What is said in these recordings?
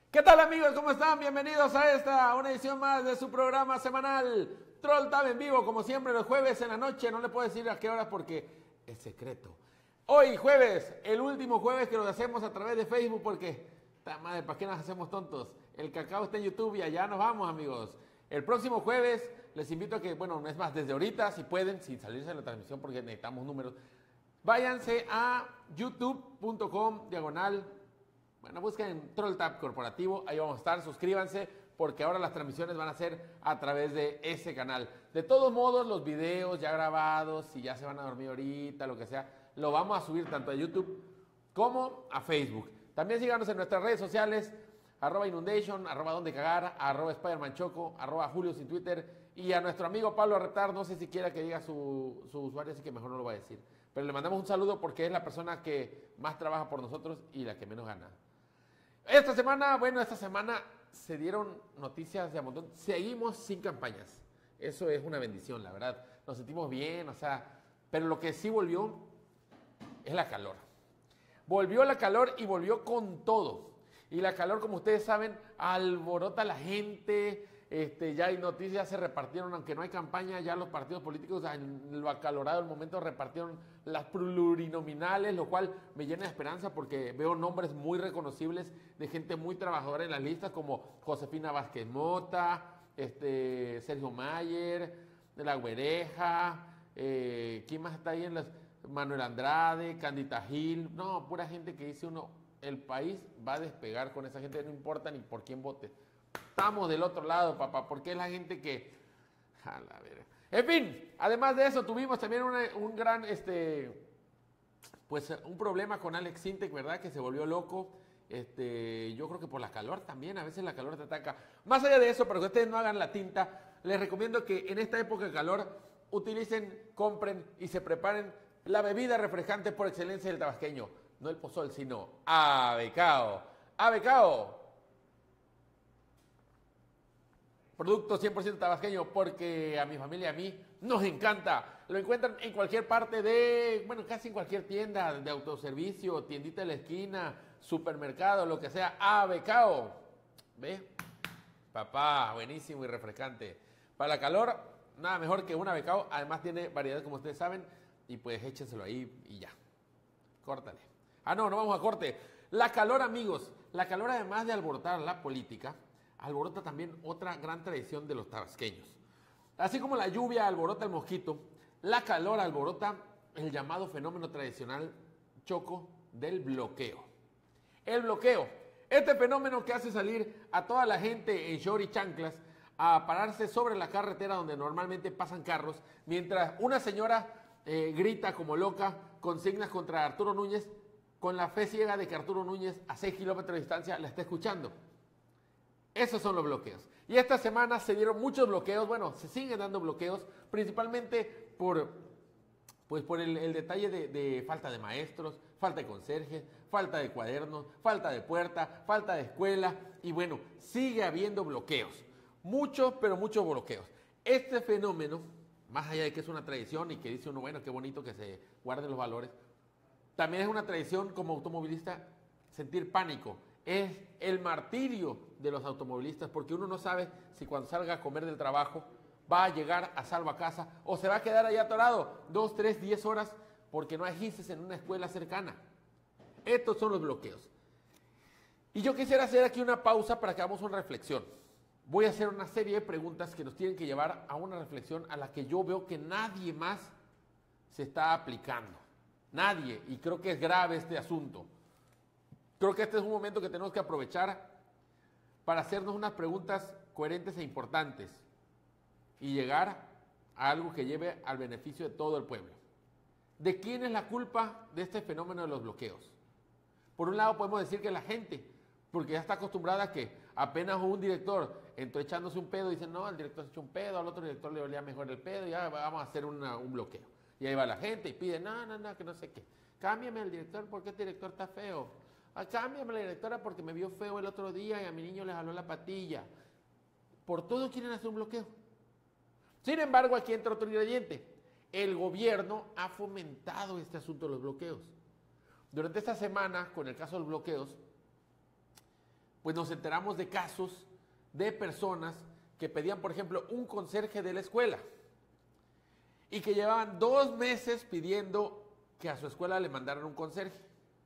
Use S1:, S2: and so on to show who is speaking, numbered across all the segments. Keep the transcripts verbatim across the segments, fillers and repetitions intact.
S1: ¿Qué tal amigos? ¿Cómo están? Bienvenidos a esta, una edición más de su programa semanal Troll Tab en vivo, como siempre los jueves en la noche. No le puedo decir a qué hora porque es secreto. Hoy jueves, el último jueves que lo hacemos a través de Facebook porque, ta madre, ¿para qué nos hacemos tontos? El cacao está en YouTube y allá nos vamos, amigos. El próximo jueves les invito a que, bueno, no es más, desde ahorita, si pueden, sin salirse de la transmisión porque necesitamos números, váyanse a youtube punto com diagonal. Bueno, busquen Troll Tab Corporativo, ahí vamos a estar, suscríbanse, porque ahora las transmisiones van a ser a través de ese canal. De todos modos, los videos ya grabados, si ya se van a dormir ahorita, lo que sea, lo vamos a subir tanto a YouTube como a Facebook. También síganos en nuestras redes sociales, arroba Inundation, arroba Donde Cagar, arroba Spiderman Choco, arroba Julio sin Twitter, y a nuestro amigo Pablo Arretar, no sé si quiera que diga su, su usuario, así que mejor no lo voy a decir. Pero le mandamos un saludo porque es la persona que más trabaja por nosotros y la que menos gana. Esta semana, bueno, esta semana se dieron noticias de a montón. Seguimos sin campañas. Eso es una bendición, la verdad. Nos sentimos bien, o sea, pero lo que sí volvió es la calor. Volvió la calor y volvió con todo. Y la calor, como ustedes saben, alborota a la gente. Este, ya hay noticias, se repartieron, aunque no hay campaña, ya los partidos políticos en lo acalorado del momento repartieron las plurinominales, lo cual me llena de esperanza porque veo nombres muy reconocibles de gente muy trabajadora en las listas, como Josefina Vázquez Mota, este, Sergio Mayer, de la Güereja, eh, ¿quién más está ahí en las? Manuel Andrade, Candita Gil, no, pura gente que dice uno, el país va a despegar con esa gente, no importa ni por quién vote. Estamos del otro lado, papá, porque es la gente que... A la verga. En fin, además de eso, tuvimos también una, un gran, este, pues un problema con Alex Sintek, ¿verdad? Que se volvió loco. Este, yo creo que por la calor también, a veces la calor te ataca. Más allá de eso, para que ustedes no hagan la tinta, les recomiendo que en esta época de calor utilicen, compren y se preparen la bebida refrescante por excelencia del tabasqueño. No el pozol, sino Abecao. Abecao. Producto cien por ciento tabasqueño, porque a mi familia y a mí nos encanta. Lo encuentran en cualquier parte de, bueno, casi en cualquier tienda de autoservicio, tiendita de la esquina, supermercado, lo que sea. Abecao. ¿Ve? Papá, buenísimo y refrescante. Para la calor, nada mejor que un Abecao. Además tiene variedad, como ustedes saben, y pues échenselo ahí y ya. Córtale. Ah, no, no vamos a corte. La calor, amigos. La calor, además de alborotar la política, alborota también otra gran tradición de los tabasqueños. Así como la lluvia alborota el mosquito, la calor alborota el llamado fenómeno tradicional choco del bloqueo. El bloqueo, este fenómeno que hace salir a toda la gente en short y chanclas a pararse sobre la carretera donde normalmente pasan carros, mientras una señora eh, grita como loca consignas contra Arturo Núñez, con la fe ciega de que Arturo Núñez a seis kilómetros de distancia la está escuchando. Esos son los bloqueos. Y esta semana se dieron muchos bloqueos, bueno, se siguen dando bloqueos, principalmente por, pues por el, el detalle de, de falta de maestros, falta de conserjes, falta de cuadernos, falta de puerta, falta de escuela, y bueno, sigue habiendo bloqueos. Muchos, pero muchos bloqueos. Este fenómeno, más allá de que es una tradición y que dice uno, bueno, qué bonito que se guarden los valores, también es una tradición como automovilista sentir pánico. Es el martirio de los automovilistas porque uno no sabe si cuando salga a comer del trabajo va a llegar a salvo a casa o se va a quedar ahí atorado dos, tres, diez horas porque no hay gises en una escuela cercana. Estos son los bloqueos. Y yo quisiera hacer aquí una pausa para que hagamos una reflexión. Voy a hacer una serie de preguntas que nos tienen que llevar a una reflexión a la que yo veo que nadie más se está aplicando. Nadie, y creo que es grave este asunto. Creo que este es un momento que tenemos que aprovechar para hacernos unas preguntas coherentes e importantes y llegar a algo que lleve al beneficio de todo el pueblo. ¿De quién es la culpa de este fenómeno de los bloqueos? Por un lado podemos decir que la gente, porque ya está acostumbrada a que apenas un director entró echándose un pedo y dice, no, el director se echó un pedo, al otro director le olía mejor el pedo y ya vamos a hacer una, un bloqueo. Y ahí va la gente y pide, no, no, no, que no sé qué. Cámbiame al director porque este director está feo. Ah, cámbiame la directora porque me vio feo el otro día y a mi niño le jaló la patilla. Por todo quieren hacer un bloqueo. Sin embargo, aquí entra otro ingrediente. El gobierno ha fomentado este asunto de los bloqueos. Durante esta semana, con el caso de los bloqueos, pues nos enteramos de casos de personas que pedían, por ejemplo, un conserje de la escuela y que llevaban dos meses pidiendo que a su escuela le mandaran un conserje.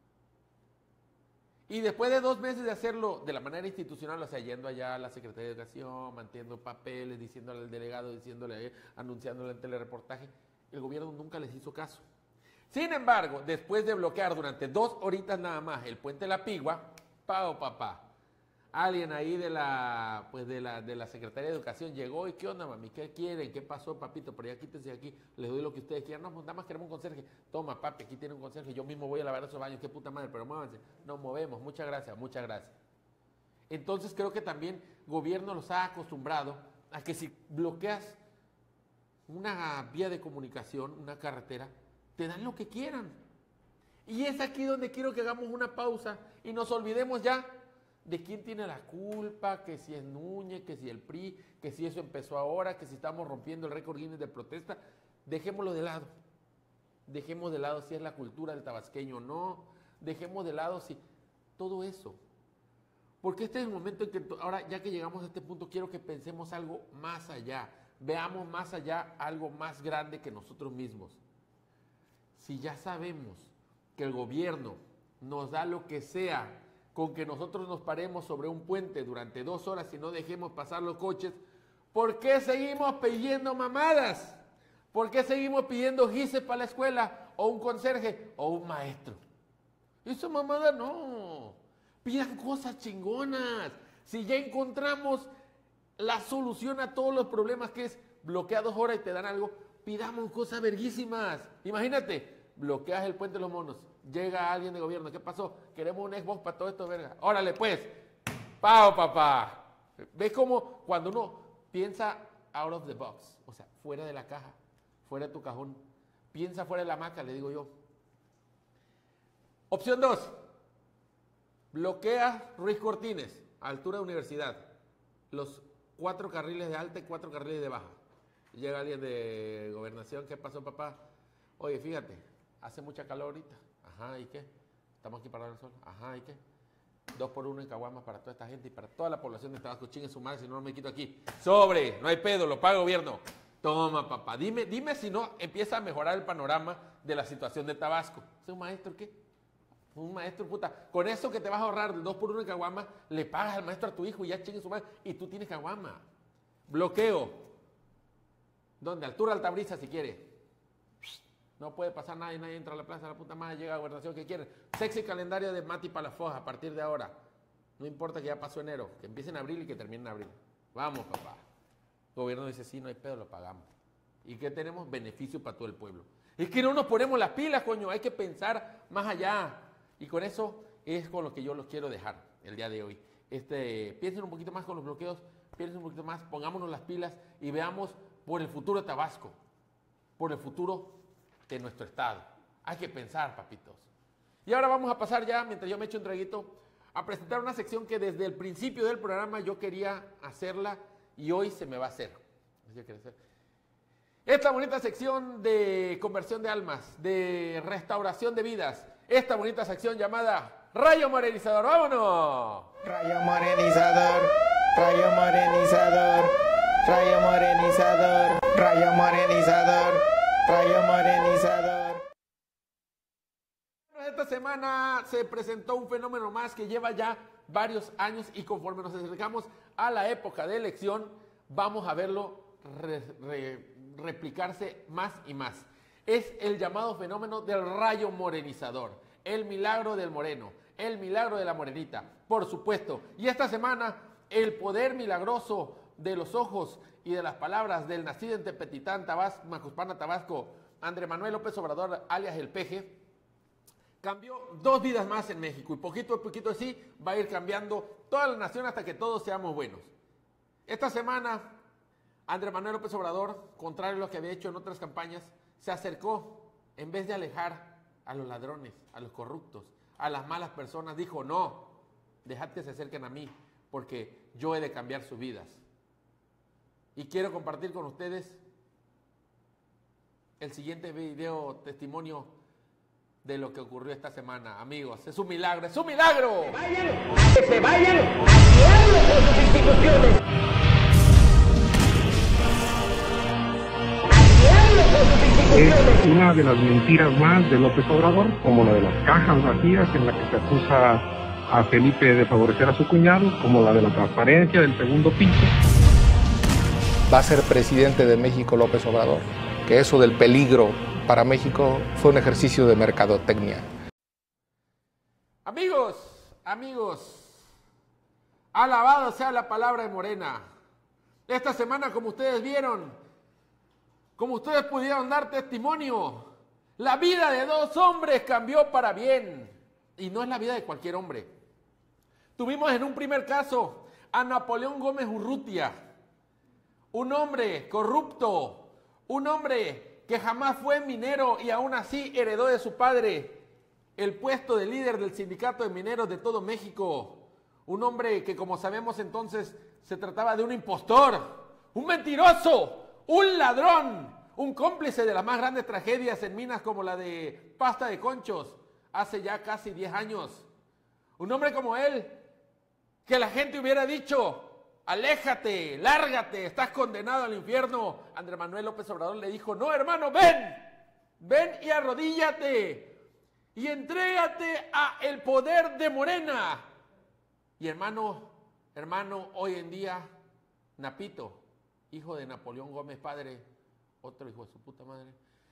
S1: Y después de dos meses de hacerlo de la manera institucional, o sea, yendo allá a la Secretaría de Educación, manteniendo papeles, diciéndole al delegado, diciéndole, anunciándole en telereportaje, el gobierno nunca les hizo caso. Sin embargo, después de bloquear durante dos horitas nada más el puente La Pigua, pago papá, alguien ahí de la, pues de la, de la Secretaría de Educación llegó y ¿qué onda, mami? ¿Qué quieren? ¿Qué pasó, papito? Pero ya quítense de aquí, les doy lo que ustedes quieran. No, pues nada más queremos un conserje. Toma, papi, aquí tiene un conserje. Yo mismo voy a lavar esos baños. Qué puta madre, pero muévanse. Nos movemos. Muchas gracias, muchas gracias. Entonces creo que también gobierno los ha acostumbrado a que si bloqueas una vía de comunicación, una carretera, te dan lo que quieran. Y es aquí donde quiero que hagamos una pausa y nos olvidemos ya de quién tiene la culpa, que si es Núñez, que si el P R I, que si eso empezó ahora, que si estamos rompiendo el récord Guinness de protesta. Dejémoslo de lado. Dejemos de lado si es la cultura del tabasqueño o no. Dejemos de lado si todo eso. Porque este es el momento en que ahora, ya que llegamos a este punto, quiero que pensemos algo más allá. Veamos más allá algo más grande que nosotros mismos. Si ya sabemos que el gobierno nos da lo que sea con que nosotros nos paremos sobre un puente durante dos horas y no dejemos pasar los coches, ¿por qué seguimos pidiendo mamadas? ¿Por qué seguimos pidiendo gises para la escuela, o un conserje, o un maestro? Eso mamada no. Pidan cosas chingonas. Si ya encontramos la solución a todos los problemas, que es bloquear dos horas y te dan algo, pidamos cosas verguísimas. Imagínate, bloqueas el puente de los monos, llega alguien de gobierno, ¿qué pasó? Queremos un Xbox para todo esto, verga. Órale pues, pao papá. ¿Ves cómo cuando uno piensa out of the box, o sea, fuera de la caja, fuera de tu cajón, piensa fuera de la hamaca, le digo yo? Opción dos, bloquea Ruiz Cortines, a altura de universidad, los cuatro carriles de alta y cuatro carriles de baja. Llega alguien de gobernación, ¿qué pasó papá? Oye, fíjate, hace mucha calor ahorita. Ajá, ¿y qué? Estamos aquí para el sol. Ajá, ¿y qué? Dos por uno en caguamas para toda esta gente y para toda la población de Tabasco. Chingue su madre, si no, no me quito aquí. Sobre, no hay pedo, lo paga el gobierno. Toma, papá. Dime, dime si no empieza a mejorar el panorama de la situación de Tabasco. ¿Es un maestro qué? Un maestro, puta. Con eso que te vas a ahorrar del dos por uno en caguama, le pagas al maestro a tu hijo y ya chingue su madre. Y tú tienes caguama. Bloqueo. ¿Dónde? Altura Altabrisa, si quiere. No puede pasar nadie, nadie entra a la plaza, la puta madre, llega a la gobernación que quieren. Sexy calendario de Mati Palafox a partir de ahora. No importa que ya pasó enero, que empiece en abril y que termine en abril. Vamos, papá. El gobierno dice, sí, no hay pedo, lo pagamos. ¿Y qué tenemos? Beneficio para todo el pueblo. Es que no nos ponemos las pilas, coño, hay que pensar más allá. Y con eso es con lo que yo los quiero dejar el día de hoy. Este, piensen un poquito más con los bloqueos, piensen un poquito más, pongámonos las pilas y veamos por el futuro de Tabasco, por el futuro de nuestro estado. Hay que pensar, papitos. Y ahora vamos a pasar ya, mientras yo me echo un traguito, a presentar una sección que desde el principio del programa yo quería hacerla y hoy se me va a hacer. Esta bonita sección de conversión de almas, de restauración de vidas, esta bonita sección llamada Rayo Morenizador. ¡Vámonos!
S2: Rayo Morenizador, Rayo Morenizador, Rayo Morenizador, Rayo Morenizador, Rayo Morenizador.
S1: Esta semana se presentó un fenómeno más que lleva ya varios años y conforme nos acercamos a la época de elección, vamos a verlo re, re, replicarse más y más. Es el llamado fenómeno del rayo morenizador, el milagro del moreno, el milagro de la morenita, por supuesto. Y esta semana, el poder milagroso de los ojos y de las palabras del nacido en Tepetitán, Tabasco, Macuspana, Tabasco, Andrés Manuel López Obrador, alias el Peje, cambió dos vidas más en México y poquito a poquito así va a ir cambiando toda la nación hasta que todos seamos buenos. Esta semana, Andrés Manuel López Obrador, contrario a lo que había hecho en otras campañas, se acercó, en vez de alejar a los ladrones, a los corruptos, a las malas personas, dijo, no, dejad que se acerquen a mí, porque yo he de cambiar sus vidas. Y quiero compartir con ustedes el siguiente video testimonio de lo que ocurrió esta semana, amigos. Es un milagro, es un milagro.
S3: Que vayan, que se vayan al diablo con sus instituciones. Al diablo con sus instituciones.
S4: Es una de las mentiras más de López Obrador, como la de las cajas vacías en la que se acusa a Felipe de favorecer a su cuñado, como la de la transparencia del segundo piso.
S5: Va a ser presidente de México López Obrador, que eso del peligro para México fue un ejercicio de mercadotecnia.
S1: Amigos, amigos, alabado sea la palabra de Morena. Esta semana, como ustedes vieron, como ustedes pudieron dar testimonio, la vida de dos hombres cambió para bien. Y no es la vida de cualquier hombre. Tuvimos en un primer caso a Napoleón Gómez Urrutia, un hombre corrupto, un hombre que jamás fue minero y aún así heredó de su padre el puesto de líder del sindicato de mineros de todo México. Un hombre que, como sabemos entonces, se trataba de un impostor, un mentiroso, un ladrón, un cómplice de las más grandes tragedias en minas como la de Pasta de Conchos hace ya casi diez años. Un hombre como él, que la gente hubiera dicho, aléjate, lárgate, estás condenado al infierno. Andrés Manuel López Obrador le dijo, no hermano, ven, ven y arrodíllate y entrégate a el poder de Morena. Y hermano, hermano, hoy en día, Napito, hijo de Napoleón Gómez, padre, otro hijo de su puta madre,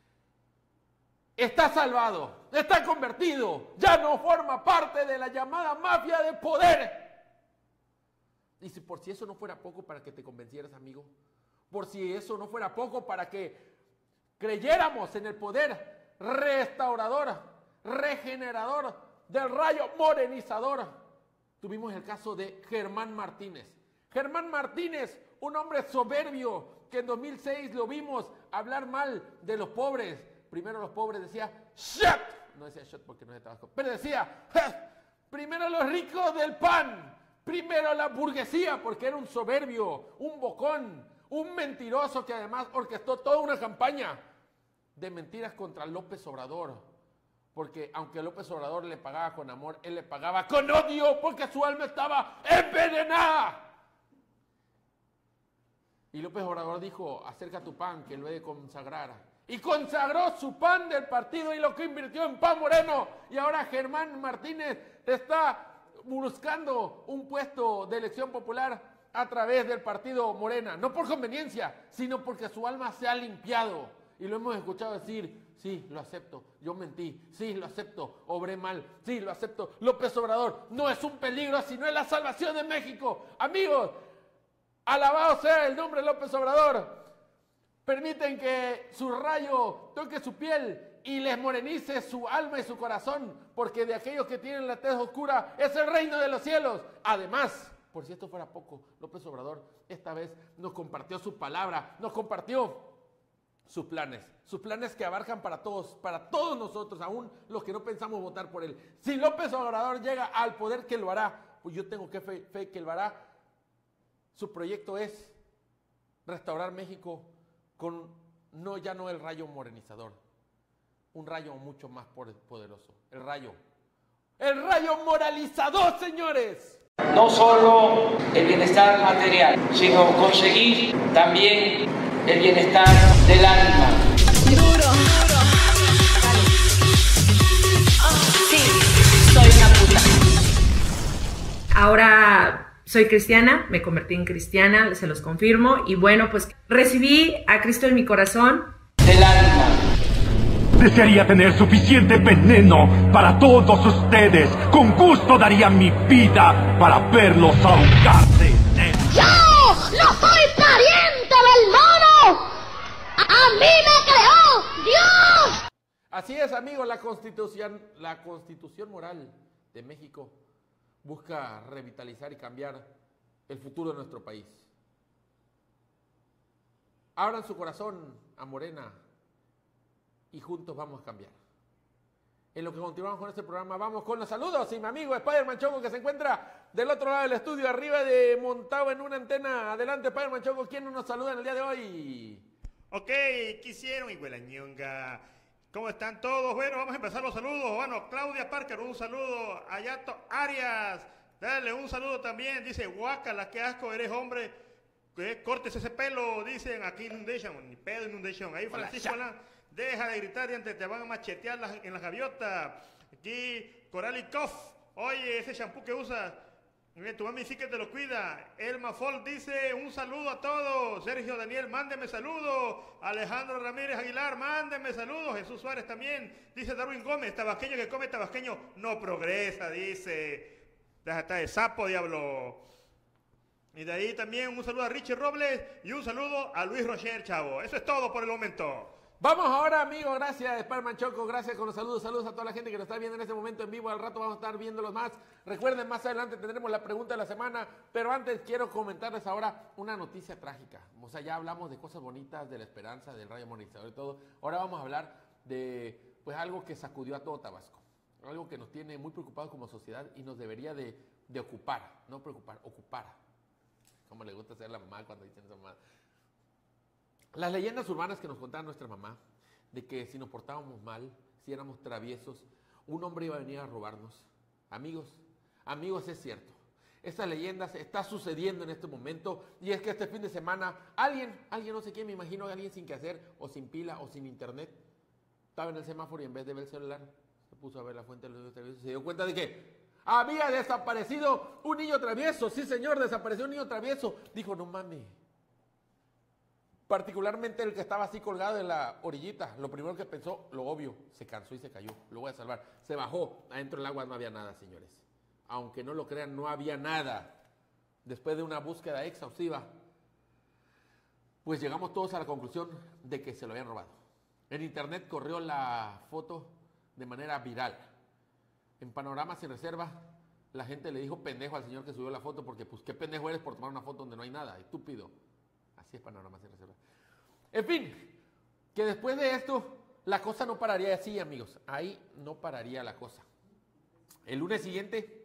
S1: está salvado, está convertido, ya no forma parte de la llamada mafia de poder. Y si por si eso no fuera poco para que te convencieras, amigo, por si eso no fuera poco para que creyéramos en el poder restaurador, regenerador del rayo morenizador, tuvimos el caso de Germán Martínez. Germán Martínez, un hombre soberbio que en dos mil seis lo vimos hablar mal de los pobres. Primero los pobres decía, shut, no decía shut porque no es de Tabasco, pero decía, primero los ricos del pan, primero la burguesía, porque era un soberbio, un bocón, un mentiroso que además orquestó toda una campaña de mentiras contra López Obrador. Porque aunque López Obrador le pagaba con amor, él le pagaba con odio porque su alma estaba envenenada. Y López Obrador dijo, acerca tu pan que lo he de consagrar. Y consagró su pan del partido y lo que invirtió en pan moreno. Y ahora Germán Martínez está buscando un puesto de elección popular a través del partido Morena. No por conveniencia, sino porque su alma se ha limpiado. Y lo hemos escuchado decir, sí, lo acepto, yo mentí, sí, lo acepto, obré mal, sí, lo acepto. López Obrador no es un peligro, sino es la salvación de México. Amigos, alabado sea el nombre de López Obrador. Permiten que su rayo toque su piel y les morenice su alma y su corazón, porque de aquellos que tienen la tez oscura es el reino de los cielos. Además, por si esto fuera poco, López Obrador esta vez nos compartió su palabra, nos compartió sus planes, sus planes que abarcan para todos, para todos nosotros, aún los que no pensamos votar por él. Si López Obrador llega al poder, que lo hará, pues yo tengo que fe, fe que lo hará. Su proyecto es restaurar México con, no, ya no el rayo morenizador, un rayo mucho más poderoso, el rayo, el rayo moralizador, señores.
S6: No solo el bienestar material, sino conseguir también el bienestar del alma.
S7: Duro, duro. Oh, sí, soy una puta. Ahora soy cristiana, me convertí en cristiana, se los confirmo. Y bueno, pues recibí a Cristo en mi corazón.
S6: Del alma.
S8: Desearía tener suficiente veneno para todos ustedes. Con gusto daría mi vida para verlos ahogarse.
S9: ¡Yo no soy pariente del mono! ¡A mí me creó Dios!
S1: Así es, amigos, la constitución, la constitución moral de México busca revitalizar y cambiar el futuro de nuestro país. Abran su corazón a Morena y juntos vamos a cambiar. En lo que continuamos con este programa, vamos con los saludos. Y mi amigo Spider-Man Chongo, que se encuentra del otro lado del estudio, arriba de montado en una antena. Adelante, Spider-Man Chongo, ¿quién nos saluda en el día de hoy?
S10: Ok, quisieron, Iguelañonga. ¿Cómo están todos? Bueno, vamos a empezar los saludos. Bueno, Claudia Parker, un saludo. Ayato Arias, dale un saludo también. Dice, guácala, qué asco, eres hombre. Eh, cortes ese pelo, dicen aquí Inundation, ni pedo Inundation. Ahí Francisco Alán, deja de gritar y antes te van a machetear las, en la gaviota. Aquí Coralikov, oye, ese shampoo que usas, eh, tu mami sí que te lo cuida. Elma Folk dice, un saludo a todos. Sergio Daniel, mándeme saludos. Alejandro Ramírez Aguilar, mándeme saludos. Jesús Suárez también. Dice Darwin Gómez, tabasqueño que come tabasqueño no progresa, dice. Deja estar de sapo, diablo. Y de ahí también un saludo a Richie Robles y un saludo a Luis Rocher, chavo. Eso es todo por el momento.
S1: Vamos ahora, amigos. Gracias, Spiderman Choco. Gracias con los saludos. Saludos a toda la gente que nos está viendo en este momento en vivo. Al rato vamos a estar viéndolos más. Recuerden, más adelante tendremos la pregunta de la semana. Pero antes quiero comentarles ahora una noticia trágica. O sea, ya hablamos de cosas bonitas, de la esperanza, del rayo monetizador y todo. Ahora vamos a hablar de pues algo que sacudió a todo Tabasco. Algo que nos tiene muy preocupados como sociedad y nos debería de, de ocupar. No preocupar, ocupar. Como le gusta hacer la mamá cuando dicen esa mamá. Las leyendas urbanas que nos contaba nuestra mamá, de que si nos portábamos mal, si éramos traviesos, un hombre iba a venir a robarnos. Amigos, amigos, es cierto. Estas leyendas está sucediendo en este momento y es que este fin de semana alguien, alguien no sé quién, me imagino alguien sin que hacer, o sin pila, o sin internet, estaba en el semáforo y en vez de ver el celular, se puso a ver la fuente de los niños traviesos y se dio cuenta de que había desaparecido un niño travieso. Sí, señor, desapareció un niño travieso. Dijo, no mames. Particularmente el que estaba así colgado en la orillita. Lo primero que pensó, lo obvio, se cansó y se cayó. Lo voy a salvar. Se bajó. Adentro del agua no había nada, señores. Aunque no lo crean, no había nada. Después de una búsqueda exhaustiva, pues llegamos todos a la conclusión de que se lo habían robado. En internet corrió la foto de manera viral. En Panorama Sin Reserva, la gente le dijo pendejo al señor que subió la foto porque, pues, ¿qué pendejo eres por tomar una foto donde no hay nada? Estúpido. Así es Panorama Sin Reserva. En fin, que después de esto, la cosa no pararía así, amigos. Ahí no pararía la cosa. El lunes siguiente,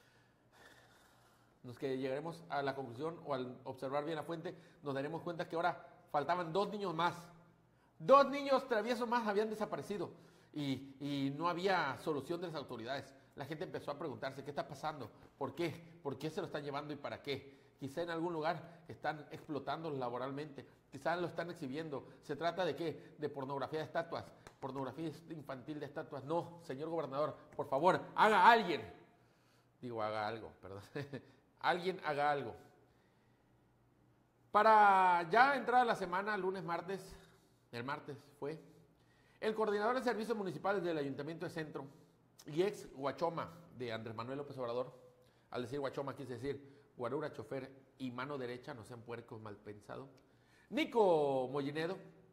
S1: nos que llegaremos a la conclusión, o al observar bien la fuente, nos daremos cuenta que ahora faltaban dos niños más. Dos niños traviesos más habían desaparecido. Y, y no había solución de las autoridades. La gente empezó a preguntarse, ¿qué está pasando? ¿Por qué? ¿Por qué se lo están llevando y para qué? Quizá en algún lugar están explotando laboralmente, quizá lo están exhibiendo. ¿Se trata de qué? De pornografía de estatuas, pornografía infantil de estatuas. No, señor gobernador, por favor, haga alguien. Digo, haga algo, perdón. Alguien haga algo. Para ya entrar a la semana, lunes, martes, el martes fue... El coordinador de servicios municipales del Ayuntamiento de Centro y ex guachoma de Andrés Manuel López Obrador, al decir guachoma quise decir guarura, chofer y mano derecha, no sean puercos mal pensados, Nico Mollinedo,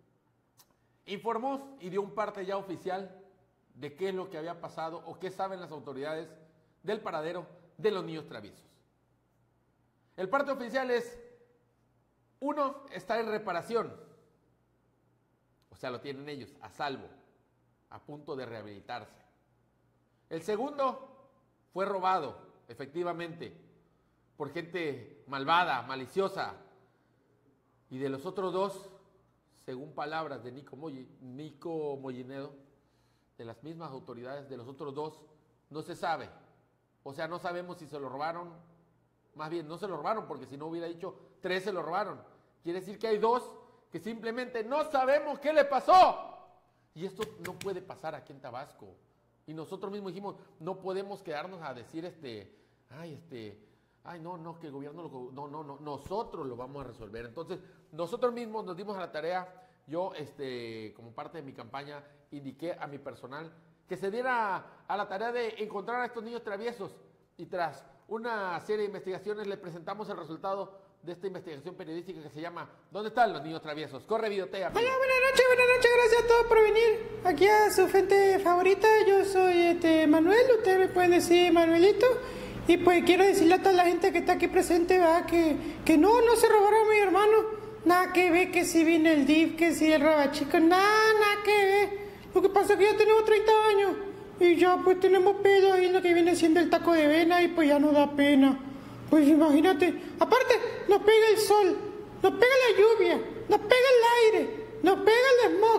S1: informó y dio un parte ya oficial de qué es lo que había pasado o qué saben las autoridades del paradero de los niños traviesos. El parte oficial es, uno, está en reparación. O sea, lo tienen ellos, a salvo, a punto de rehabilitarse. El segundo fue robado, efectivamente, por gente malvada, maliciosa. Y de los otros dos, según palabras de Nico, Moy Nico Mollinedo, de las mismas autoridades, de los otros dos, no se sabe. O sea, no sabemos si se lo robaron, más bien no se lo robaron, porque si no hubiera dicho, tres se lo robaron. Quiere decir que hay dos que simplemente no sabemos qué le pasó. Y esto no puede pasar aquí en Tabasco. Y nosotros mismos dijimos, no podemos quedarnos a decir, este, ay, este, ay, no, no, que el gobierno, lo, no, no, no, nosotros lo vamos a resolver. Entonces, nosotros mismos nos dimos a la tarea, yo, este, como parte de mi campaña, indiqué a mi personal que se diera a la tarea de encontrar a estos niños traviesos. Y tras una serie de investigaciones, le presentamos el resultado de esta investigación periodística que se llama ¿Dónde están los niños traviesos? Corre videotea.
S11: Hola, buenas noches, buenas noches, gracias a todos por venir aquí a su fuente favorita. Yo soy este Manuel, ustedes me pueden decir Manuelito. Y pues quiero decirle a toda la gente que está aquí presente, ¿verdad? Que, que no, no se robaron a mi hermano. Nada que ver, que si viene el D I F, que si el robachico, nada, nada que ver. Lo que pasa es que ya tenemos treinta años y ya pues tenemos pedo ahí en lo que viene siendo el taco de vena y pues ya nos da pena. Pues imagínate, aparte nos pega el sol, nos pega la lluvia, nos pega el aire, nos pega el smog,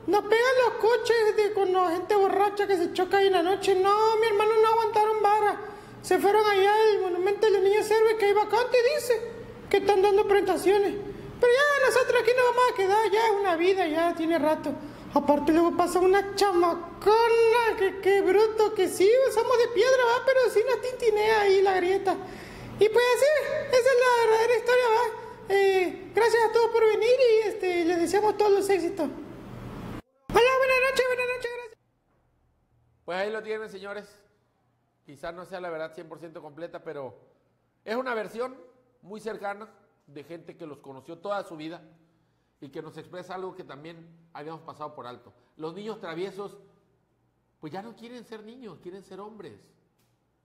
S11: nos pegan los coches de, con la gente borracha que se choca ahí en la noche. No, mi hermano no aguantaron vara. Se fueron allá al monumento de los niños héroes que hay vacante, dice, que están dando presentaciones. Pero ya nosotros aquí nos vamos a quedar, ya es una vida, ya tiene rato. Aparte luego pasa una chamacona, que qué bruto, que sí, somos de piedra, va, pero sí nos tintinea ahí la grieta. Y pues así, esa es la verdadera historia, va. Eh, gracias a todos por venir y este, les deseamos todos los éxitos. Hola, buenas noches, buenas noches, gracias.
S1: Pues ahí lo tienen, señores. Quizás no sea la verdad cien por ciento completa, pero es una versión muy cercana de gente que los conoció toda su vida y que nos expresa algo que también habíamos pasado por alto. Los niños traviesos, pues ya no quieren ser niños, quieren ser hombres.